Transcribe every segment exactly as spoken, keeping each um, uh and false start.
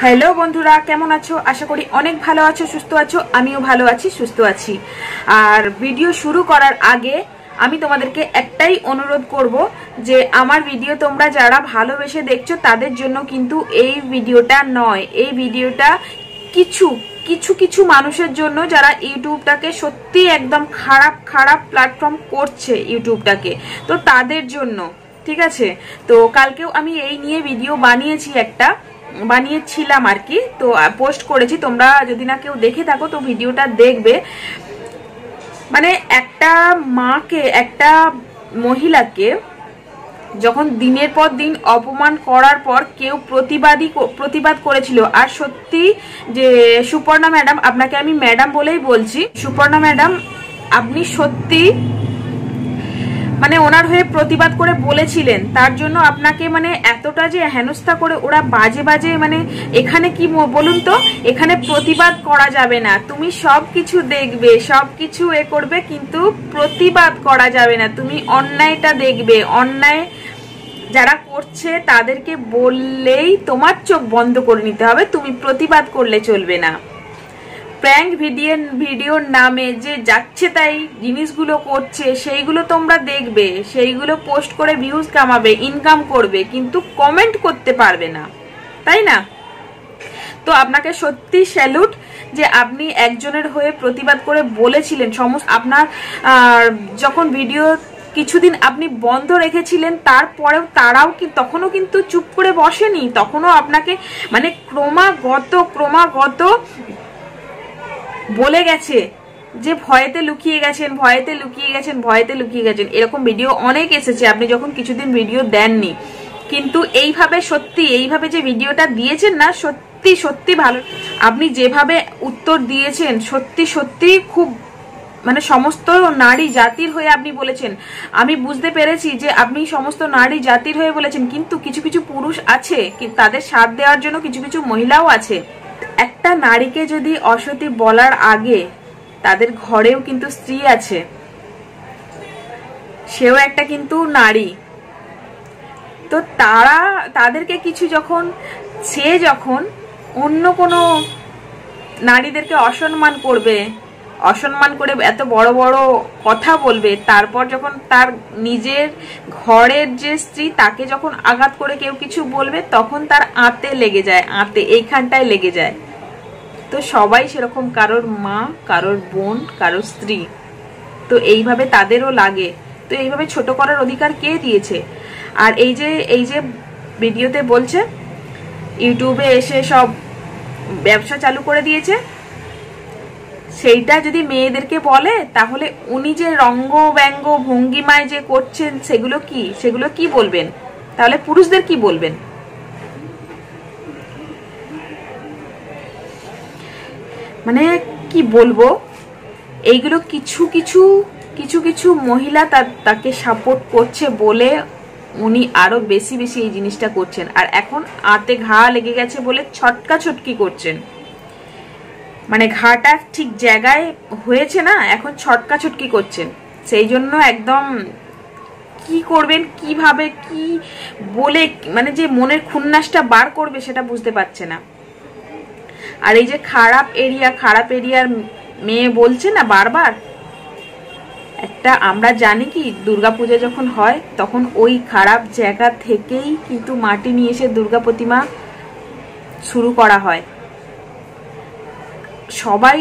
Hello बंधुरा केमन आछो आशा करी अनेक भालो आछो सुस्थ आछो आमिओ भालो आछि सुस्थ आछि। और भिडियो शुरू करार आगे आमी तोमादेरके एकटाई अनुरोध करब जे आमार भिडियो तोमरा जारा भालोबेसे देखछो तादेर जोन्नो किन्तु एई भिडियोटा नय। एई भिडियोटा किछु किछु किछु मानुषेर जोन्नो जारा यूट्यूबटाके सत्यि एकदम खाराप खाराप प्लैटफर्म करछे यूट्यूबटाके, तो तादेर जोन्नो ठीक आछे। तो कालकेও आमी एई निये भिडियो बानिয়েছি একটা বানিয়েছিলাম আর কি, তো পোস্ট করেছি, তোমরা যদি না কেউ দেখে থাকো তো ভিডিওটা দেখবে। মানে একটা মাকে একটা মহিলাকে যখন দিনের পর দিন অপমান করার পর কেউ প্রতিবাদী প্রতিবাদ করেছিল। আর সত্যি যে সুপর্ণা ম্যাডাম, আপনাকে আমি ম্যাডাম বলেই বলছি, সুপর্ণা ম্যাডাম আপনি সত্যি মানে ওনার হয়ে প্রতিবাদ করে বলেছিলেন, তার জন্য আপনাকে মানে এতটা যে হেনস্থা করে ওরা বাজে বাজে মানে এখানে কি বলুন তো, এখানে প্রতিবাদ করা যাবে না, তুমি সবকিছু দেখবে সবকিছু এ করবে কিন্তু প্রতিবাদ করা যাবে না, তুমি অন্যায়টা দেখবে, অন্যায় যারা করছে তাদেরকে বললেই তোমার চোখ বন্ধ করে নিতে হবে, তুমি প্রতিবাদ করলে চলবে না। প্র্যাঙ্ক ভিডিও ভিডিওর নামে যে যাচ্ছে তাই জিনিসগুলো করছে সেইগুলো তোমরা দেখবে, সেইগুলো পোস্ট করে ভিউজ কামাবে, ইনকাম করবে, কিন্তু কমেন্ট করতে পারবে না, তাই না? তো আপনাকে সত্যি স্যালুট যে আপনি একজনের হয়ে প্রতিবাদ করে বলেছিলেন। সমস্ত আপনার যখন ভিডিও কিছুদিন আপনি বন্ধ রেখেছিলেন তারপরেও তারাও কি তখনও কিন্তু চুপ করে বসেনি, তখনও আপনাকে মানে ক্রমাগত ক্রমাগত বলে গেছে যে ভয়েতে লুকিয়ে গেছেন ভয়েতে লুকিয়ে গেছেন ভয়েতে লুকিয়ে গেছেন এরকম ভিডিও অনেক এসেছে আপনি যখন কিছুদিন ভিডিও দেননি। কিন্তু এইভাবে সত্যি এইভাবে যে ভিডিওটা দিয়েছেন না, সত্যি সত্যি ভালো, আপনি যেভাবে উত্তর দিয়েছেন সত্যি সত্যি খুব মানে সমস্ত নারী জাতির হয়ে আপনি বলেছেন। আমি বুঝতে পেরেছি যে আপনি সমস্ত নারী জাতির হয়ে বলেছেন, কিন্তু কিছু কিছু পুরুষ আছে তাদের সাথ দেওয়ার জন্য কিছু কিছু মহিলাও আছে। একটা নারীকে যদি অসতী বলার আগে তাদের ঘরেও কিন্তু স্ত্রী আছে, সেও একটা কিন্তু নারী। তো তারা তাদেরকে কিছু যখন সে যখন অন্য কোনো নারীদেরকে অসম্মান করবে, অসম্মান করে এত বড় বড় কথা বলবে, তারপর যখন তার নিজের ঘরের যে স্ত্রী তাকে যখন আঘাত করে কেউ কিছু বলবে তখন তার আঁতে লেগে যায়, আঁতে এইখানটায় লেগে যায়। তো সবাই সেরকম, কারোর মা, কারোর বোন, কারোর স্ত্রী, তো এইভাবে তাদেরও লাগে। তো এইভাবে ছোট করার অধিকার কে দিয়েছে? আর এই যে এই যে ভিডিওতে বলছে ইউটিউবে এসে সব ব্যবসা চালু করে দিয়েছে, সেইটা যদি মেয়েদেরকে বলে তাহলে উনি যে রঙ্গ ব্যঙ্গ ভঙ্গিমায় যে করছেন সেগুলো কি সেগুলো কি বলবেন? তাহলে পুরুষদের কি বলবেন? মানে কি বলবো, এইগুলো কিছু কিছু কিছু কিছু মহিলা তাকে সাপোর্ট করছে বলে উনি আরো বেশি বেশি এই জিনিসটা করছেন। আর এখন আতে ঘা লেগে গেছে বলে ছটকা ছটকি করছেন, মানে ঘাটা ঠিক জায়গায় হয়েছে না, এখন ছটকা ছটকি করছেন। সেই জন্য একদম কি করবেন, কিভাবে কি বলে মানে যে মনের খুন্নাসটা বার করবে সেটা বুঝতে পারছে না। আর এই যে খারাপ এরিয়া খারাপ এরিয়ার মেয়ে বলছে না বারবার, একটা আমরা জানি কি দুর্গাপূজা যখন হয় তখন ওই খারাপ জায়গা থেকেই কিন্তু মাটি নিয়ে এসে দুর্গা প্রতিমা শুরু করা হয়। সবাই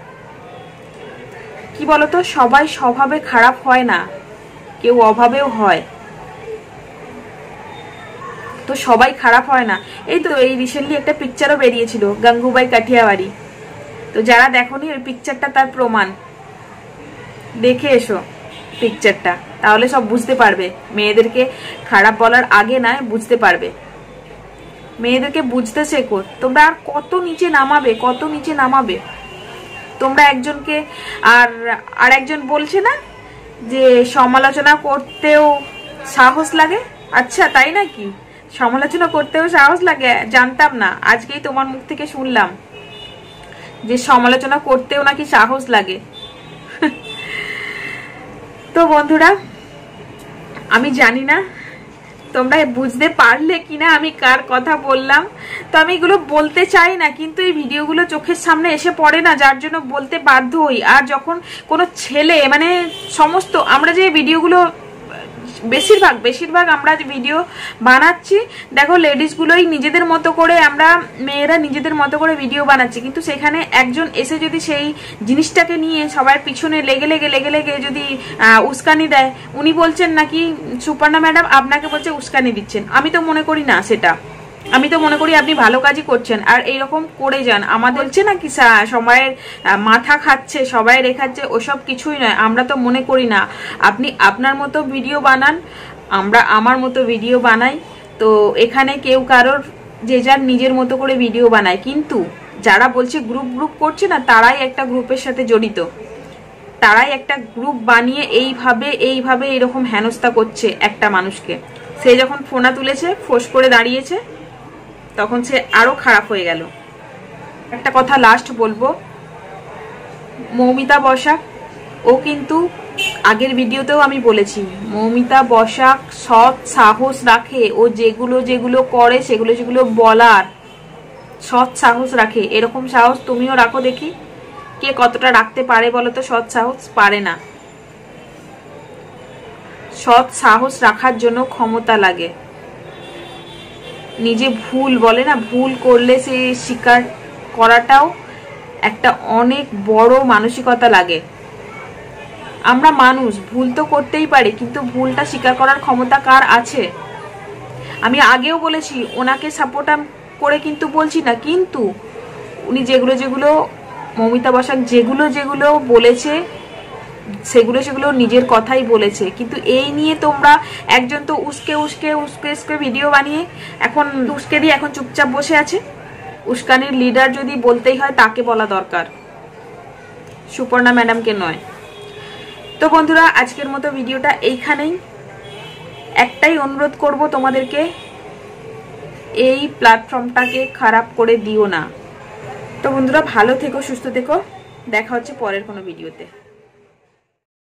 কি বলতো, সবাই স্বভাবে খারাপ হয় না, কেউ অভাবেও হয়, তো সবাই খারাপ হয় না। এই তো এই রিসেন্টলি একটা পিকচারও বেরিয়েছিল গঙ্গুবাই কাঠিয়াবাড়ি, তো যারা দেখোনি ওই পিকচারটা তার প্রমাণ, দেখে এসো পিকচারটা, তাহলে সব বুঝতে পারবে। মেয়েদেরকে খারাপ বলার আগে নয়, বুঝতে পারবে, মেয়েদেরকে বুঝতে শেখো। তোমরা আর কত নিচে নামাবে, কত নিচে নামাবে তোমরা একজনকে। আর আর একজন বলছে না যে সমালোচনা করতেও সাহস লাগে, আচ্ছা তাই নাকি? সমালোচনা করতেও সাহস লাগে, জানতাম না, আজকেই তোমার মুখ থেকে শুনলাম যে সমালোচনা করতেও নাকি সাহস লাগে। তো বন্ধুরা আমি জানি না তোমরা বুঝতে পারলে কিনা আমি কার কথা বললাম। তো আমি এগুলো বলতে চাই না, কিন্তু এই ভিডিওগুলো চোখের সামনে এসে পড়ে না, যার জন্য বলতে বাধ্য হই। আর যখন কোনো ছেলে মানে সমস্ত আমরা যে ভিডিওগুলো বেশিরভাগ বেশিরভাগ আমরা যে ভিডিও বানাচ্ছি, দেখো লেডিসগুলোই নিজেদের মতো করে, আমরা মেয়েরা নিজেদের মতো করে ভিডিও বানাচ্ছি, কিন্তু সেখানে একজন এসে যদি সেই জিনিসটাকে নিয়ে সবার পিছনে লেগে লেগে লেগে লেগে যদি উস্কানি দেয়, উনি বলছেন নাকি সুপর্ণা ম্যাডাম আপনাকে বলছে উস্কানি দিচ্ছেন। আমি তো মনে করি না সেটা, আমি তো মনে করি আপনি ভালো কাজই করছেন। আর এইরকম করে যান, আমাদের হচ্ছে নাকি সবাইয়ের মাথা খাচ্ছে, সবাই রেখাচ্ছে, ওসব কিছুই নয়। আমরা তো মনে করি না, আপনি আপনার মতো ভিডিও বানান, আমরা আমার মতো ভিডিও বানাই। তো এখানে কেউ কারোর যে যার নিজের মতো করে ভিডিও বানায়, কিন্তু যারা বলছে গ্রুপ গ্রুপ করছে না, তারাই একটা গ্রুপের সাথে জড়িত, তারাই একটা গ্রুপ বানিয়ে এইভাবে এইভাবে এরকম হেনস্থা করছে একটা মানুষকে। সে যখন ফোনা তুলেছে, ফোঁস করে দাঁড়িয়েছে, তখন সে আরো খারাপ হয়ে গেল। একটা কথা লাস্ট বলবো, মৌমিতা বসাক, ও কিন্তু আগের ভিডিওতেও আমি বলেছি, মৌমিতা বসাক সৎ সাহস রাখে, ও যেগুলো যেগুলো করে সেগুলো যেগুলো বলার সৎ সাহস রাখে। এরকম সাহস তুমিও রাখো দেখি, কে কতটা রাখতে পারে বলো তো? সৎ সাহস পারে না। সৎ সাহস রাখার জন্য ক্ষমতা লাগে। নিজে ভুল বলে না, ভুল করলে সে স্বীকার করাটাও একটা অনেক বড় মানসিকতা লাগে। আমরা মানুষ, ভুল তো করতেই পারি, কিন্তু ভুলটা স্বীকার করার ক্ষমতা কার আছে? আমি আগেও বলেছি, ওনাকে সাপোর্ট করে কিন্তু বলছি না, কিন্তু উনি যেগুলো যেগুলো মৌমিতা বসাক যেগুলো যেগুলো বলেছে, সেগুলো সেগুলো নিজের কথাই বলেছে। কিন্তু এই নিয়ে তোমরা একজন তো উস্কে উস্কে উস্কে উস্কে ভিডিও বানিয়ে এখন উস্কে দিয়ে এখন চুপচাপ বসে আছে। উস্কানির লিডার যদি বলতেই হয় তাকে বলা দরকার, সুপর্ণা ম্যাডামকে নয়। তো বন্ধুরা, আজকের মতো ভিডিওটা এইখানেই। একটাই অনুরোধ করব তোমাদেরকে, এই প্ল্যাটফর্মটাকে খারাপ করে দিও না। তো বন্ধুরা, ভালো থেকো, সুস্থ থেকো, দেখা হচ্ছে পরের কোনো ভিডিওতে।